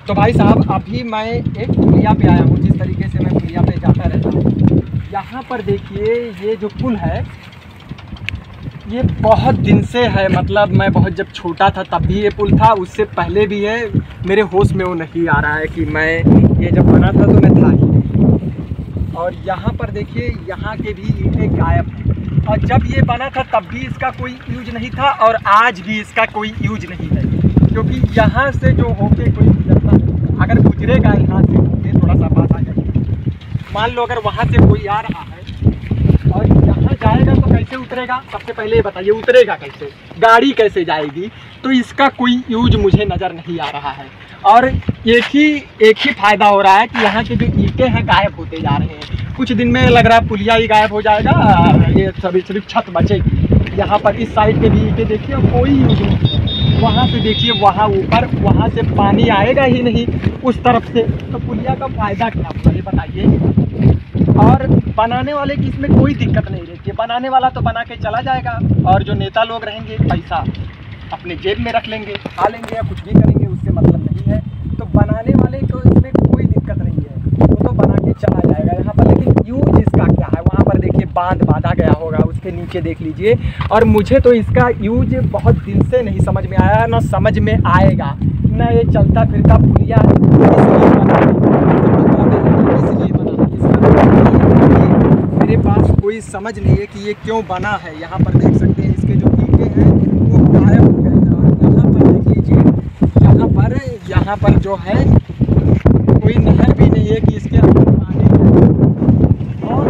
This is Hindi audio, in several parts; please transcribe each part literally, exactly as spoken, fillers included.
तो भाई साहब अभी मैं एक पुलिया पे आया हूँ, जिस तरीके से मैं पुलिया पे जाता रहता हूँ। यहाँ पर देखिए ये जो पुल है ये बहुत दिन से है, मतलब मैं बहुत जब छोटा था तब भी ये पुल था, उससे पहले भी है। मेरे होश में वो नहीं आ रहा है कि मैं ये जब बना था तो मैं था ही नहीं। और यहाँ पर देखिए यहाँ के भी ईंटें गायब हैं, और जब ये बना था तब भी इसका कोई यूज नहीं था और आज भी इसका कोई यूज नहीं है, क्योंकि यहाँ से जो होके कोई गुजरता है, अगर गुजरेगा यहाँ से होके, थोड़ा सा बात आ जाएगी, मान लो अगर वहाँ से कोई आ रहा है और यहाँ जाएगा तो कैसे उतरेगा? सबसे पहले ये बताइए उतरेगा कैसे, गाड़ी कैसे जाएगी? तो इसका कोई यूज मुझे नज़र नहीं आ रहा है। और एक ही एक ही फ़ायदा हो रहा है कि यहाँ के जो ईंटें हैं गायब होते जा रहे हैं। कुछ दिन में लग रहा है पुलिया ही गायब हो जाएगा, ये सभी सिर्फ छत बचेगी। यहाँ पर इस साइड के भी ईंटें देखिए कोई यूज नहीं है। वहाँ से देखिए वहाँ ऊपर, वहाँ से पानी आएगा ही नहीं उस तरफ से, तो पुलिया का फ़ायदा क्या हुआ ये बताइए। और बनाने वाले की इसमें कोई दिक्कत नहीं रहती है, बनाने वाला तो बना के चला जाएगा, और जो नेता लोग रहेंगे पैसा अपने जेब में रख लेंगे, खा लेंगे या कुछ भी करेंगे, उससे मतलब नहीं है। तो बनाने वाले को इसमें कोई दिक्कत नहीं है, वो तो बना के चला जाएगा यहाँ पर। लेकिन यूज इसका क्या है? वहाँ पर देखिए बांध बांधा गया होगा, उसके नीचे देख लीजिए। और मुझे तो इसका यूज बहुत दिन से नहीं समझ में आया, ना समझ में आएगा, ना ये चलता फिरता पुलिया इसलिए बना इसलिए बना मेरे पास कोई समझ नहीं है कि ये क्यों बना है। यहाँ पर देख सकते हैं इसके जो ईंटें हैं वो गायब हो गए हैं, और यहाँ पर देख लीजिए यहाँ पर यहाँ पर जो है कोई नहर भी नहीं है कि इसके अंदर पानी है। और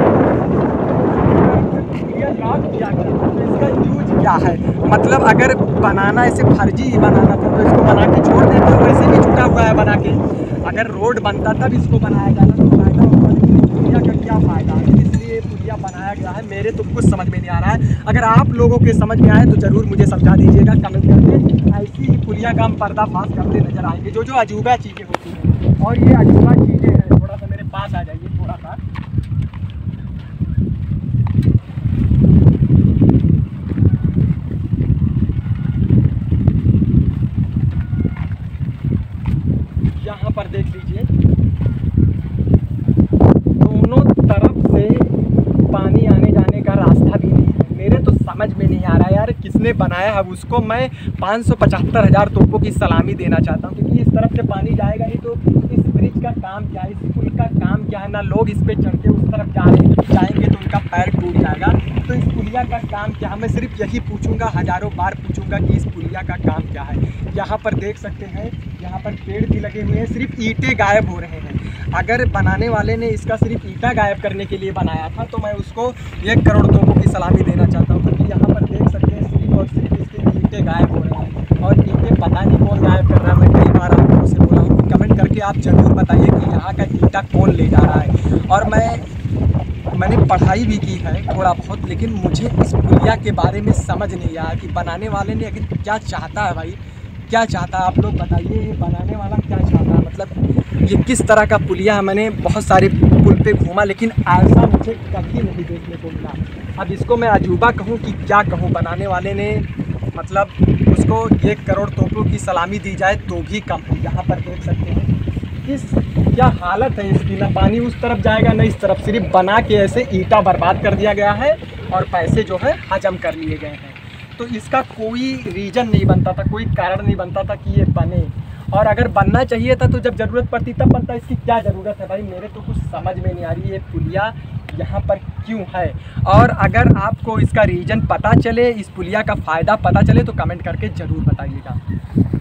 ये काम किया गया तो इसका यूज क्या है? मतलब अगर बनाना ऐसे फर्जी ही बनाना था तो इसको बना के छोड़ देते, तो वैसे भी छूटा हुआ है बना के। अगर रोड बनता तब इसको बनाया जाता तो फायदा होता, लेकिन पुलिया का क्या फ़ायदा है? इसलिए पुलिया बनाया गया है, मेरे तो कुछ समझ में नहीं आ रहा है। अगर आप लोगों के समझ में आए तो ज़रूर मुझे समझा दीजिएगा कमेंट करके। ऐसी ही पुलिया का हम पर्दाफाश करते नजर आएंगे, जो जो अजूबा चीज़ें होती हैं। और ये अजूबा चीज़ें हैं, थोड़ा सा मेरे पास आ जाइए थोड़ा सा। यहाँ पर देख लीजिए दोनों तरफ से पानी आने जाने का रास्ता भी नहीं है। मेरे तो समझ में नहीं आ रहा यार किसने बनाया है। उसको मैं पाँच सौ पचहत्तर हज़ार तोपों की सलामी देना चाहता हूँ, क्योंकि इस तरफ से पानी जाएगा ही तो इस ब्रिज का काम क्या है, इस पुल का काम क्या है? ना लोग इस पर चढ़ के उस तरफ जा रहे हैं, जाएंगे तो उनका पैर टूट जाएगा। तो इस पुलिया का काम क्या है? मैं सिर्फ यही पूछूंगा, हज़ारों बार पूछूंगा कि इस पुलिया का काम क्या है। यहाँ पर देख सकते हैं यहाँ पर पेड़ भी लगे हुए हैं, सिर्फ ईंटें गायब हो रहे हैं। अगर बनाने वाले ने इसका सिर्फ ईंटा गायब करने के लिए बनाया था तो मैं उसको एक करोड़ तोपों की सलामी देना चाहता हूँ, क्योंकि यहाँ पर देख सकते हैं सिर्फ और सिर्फ इसके ईंटें गायब हो रहे हैं। और ईंटें पता नहीं कौन गायब कर रहा है। मैं कई बार आप लोगों से बोला हूँ, कमेंट करके आप ज़रूर बताइए कि यहाँ का ईंटा कौन ले जा रहा है। और मैं मैंने पढ़ाई भी की है थोड़ा बहुत, लेकिन मुझे इस पुलिया के बारे में समझ नहीं आया कि बनाने वाले ने आखिर क्या चाहता है। भाई क्या चाहता है आप लोग बताइए, ये बनाने वाला क्या चाहता है? मतलब ये किस तरह का पुलिया है? मैंने बहुत सारे पुल पे घूमा, लेकिन ऐसा मुझे कभी नहीं देखने को मिला। अब इसको मैं अजूबा कहूँ कि क्या कहूँ? बनाने वाले ने मतलब उसको एक करोड़ तोपों की सलामी दी जाए तो भी कम है। यहाँ पर देख सकते हैं किस क्या हालत है इसकी, ना पानी उस तरफ जाएगा ना इस तरफ, सिर्फ बना के ऐसे ईंटा बर्बाद कर दिया गया है और पैसे जो है हजम कर लिए गए हैं। तो इसका कोई रीज़न नहीं बनता था, कोई कारण नहीं बनता था कि ये बने। और अगर बनना चाहिए था तो जब ज़रूरत पड़ती तब बनता। इसकी क्या ज़रूरत है भाई? मेरे तो कुछ समझ में नहीं आ रही ये पुलिया यहाँ पर क्यों है। और अगर आपको इसका रीज़न पता चले, इस पुलिया का फ़ायदा पता चले तो कमेंट करके ज़रूर बताइएगा।